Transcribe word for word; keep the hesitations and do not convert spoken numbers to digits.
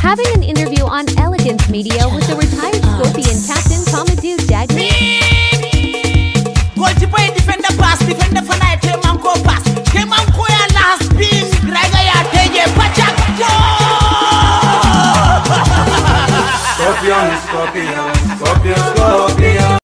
having an interview on Elegance Media with the retired Scorpion captain Modou Jagne. Defender pass, defender for night, Manco pass. Kemanko ya last spin, Draga ya teje pachak. Scorpion, Scorpion.